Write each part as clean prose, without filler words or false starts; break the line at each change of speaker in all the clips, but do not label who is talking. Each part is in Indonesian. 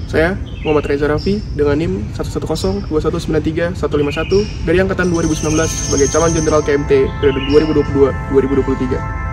Saya Muhammad Reza Raffi dengan NIM 1102193 151 dari angkatan 2019 sebagai calon jenderal KMT periode 2022-2023.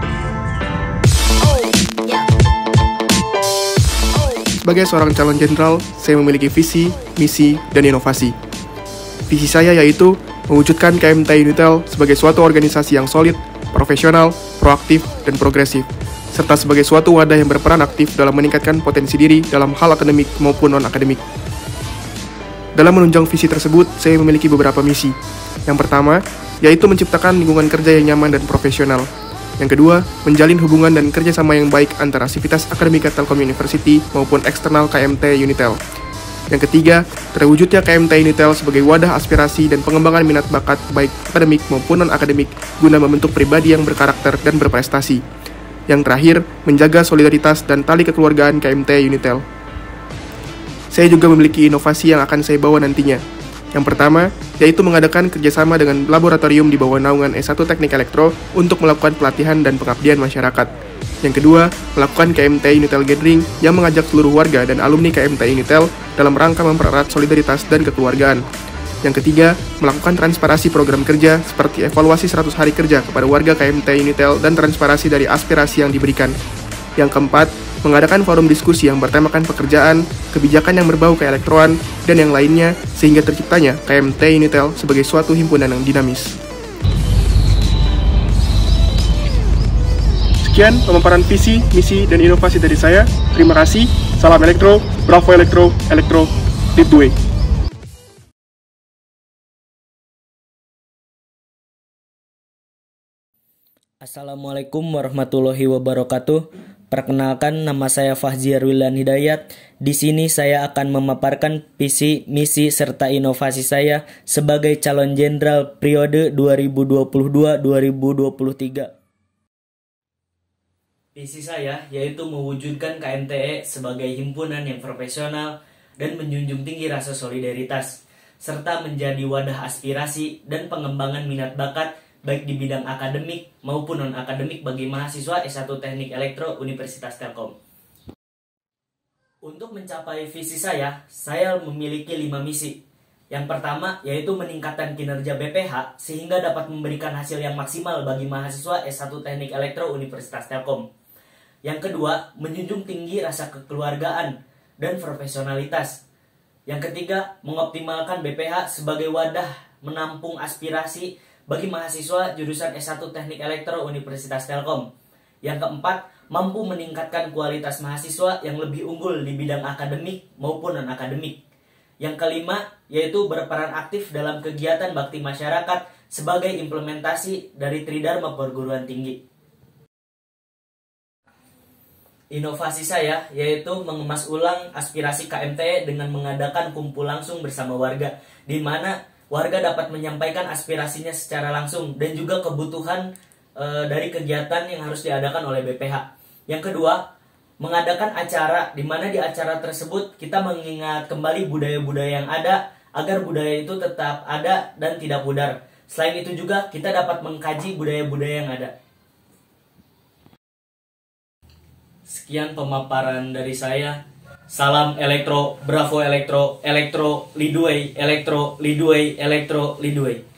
Sebagai seorang calon jenderal, saya memiliki visi, misi, dan inovasi. Visi saya yaitu mewujudkan KMT Unitel sebagai suatu organisasi yang solid, profesional, proaktif, dan progresif, serta sebagai suatu wadah yang berperan aktif dalam meningkatkan potensi diri dalam hal akademik maupun non-akademik. Dalam menunjang visi tersebut, saya memiliki beberapa misi. Yang pertama, yaitu menciptakan lingkungan kerja yang nyaman dan profesional. Yang kedua, menjalin hubungan dan kerjasama yang baik antara sivitas akademika Telkom University maupun eksternal KMT Unitel. Yang ketiga, terwujudnya KMT Unitel sebagai wadah aspirasi dan pengembangan minat bakat baik akademik maupun non-akademik guna membentuk pribadi yang berkarakter dan berprestasi. Yang terakhir, menjaga solidaritas dan tali kekeluargaan KMT Unitel. Saya juga memiliki inovasi yang akan saya bawa nantinya. Yang pertama, yaitu mengadakan kerjasama dengan laboratorium di bawah naungan S1 Teknik Elektro untuk melakukan pelatihan dan pengabdian masyarakat. Yang kedua, melakukan KMT Unitel Gathering yang mengajak seluruh warga dan alumni KMT Unitel dalam rangka mempererat solidaritas dan kekeluargaan. Yang ketiga, melakukan transparansi program kerja seperti evaluasi 100 hari kerja kepada warga KMT Unitel dan transparansi dari aspirasi yang diberikan. Yang keempat, mengadakan forum diskusi yang bertemakan pekerjaan, kebijakan yang berbau keelektroan, dan yang lainnya sehingga terciptanya KMT Unitel sebagai suatu himpunan yang dinamis. Sekian pemaparan visi, misi, dan inovasi dari saya. Terima kasih. Salam Elektro, Bravo Elektro, Elektro, lead the way.
Assalamualaikum warahmatullahi wabarakatuh. Perkenalkan, nama saya Fahziar Wilan Hidayat. Di sini saya akan memaparkan visi, misi, serta inovasi saya sebagai calon jenderal periode 2022-2023. Visi saya yaitu mewujudkan KMTE sebagai himpunan yang profesional dan menjunjung tinggi rasa solidaritas, serta menjadi wadah aspirasi dan pengembangan minat bakat baik di bidang akademik maupun non-akademik bagi mahasiswa S1 Teknik Elektro Universitas Telkom. Untuk mencapai visi saya memiliki 5 misi. Yang pertama, yaitu meningkatkan kinerja BPH sehingga dapat memberikan hasil yang maksimal bagi mahasiswa S1 Teknik Elektro Universitas Telkom. Yang kedua, menjunjung tinggi rasa kekeluargaan dan profesionalitas. Yang ketiga, mengoptimalkan BPH sebagai wadah menampung aspirasi bagi mahasiswa jurusan S1 Teknik Elektro Universitas Telkom. Yang keempat, mampu meningkatkan kualitas mahasiswa yang lebih unggul di bidang akademik maupun non-akademik. Yang kelima, yaitu berperan aktif dalam kegiatan bakti masyarakat sebagai implementasi dari Tridharma Perguruan Tinggi. Inovasi saya yaitu mengemas ulang aspirasi KMT dengan mengadakan kumpul langsung bersama warga, di mana warga dapat menyampaikan aspirasinya secara langsung dan juga kebutuhan dari kegiatan yang harus diadakan oleh BPH. Yang kedua, mengadakan acara di mana di acara tersebut kita mengingat kembali budaya-budaya yang ada agar budaya itu tetap ada dan tidak pudar. Selain itu juga kita dapat mengkaji budaya-budaya yang ada. Sekian pemaparan dari saya. Salam Elektro, Bravo Elektro, Elektro, lead the way, Elektro, lead the way, Elektro, lead the way.